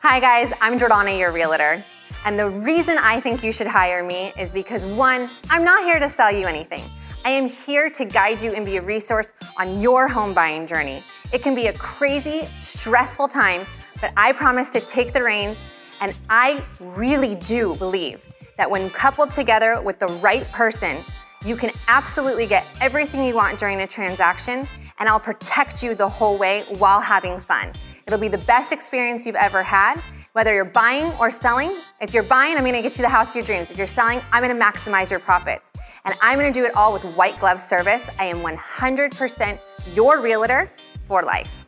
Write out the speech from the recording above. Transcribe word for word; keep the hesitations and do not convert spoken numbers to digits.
Hi guys, I'm Jordana, your realtor. And the reason I think you should hire me is because one, I'm not here to sell you anything. I am here to guide you and be a resource on your home buying journey. It can be a crazy, stressful time, but I promise to take the reins, and I really do believe that when coupled together with the right person, you can absolutely get everything you want during a transaction, and I'll protect you the whole way while having fun. It'll be the best experience you've ever had, whether you're buying or selling. If you're buying, I'm gonna get you the house of your dreams. If you're selling, I'm gonna maximize your profits. And I'm gonna do it all with white glove service. I am one hundred percent your realtor for life.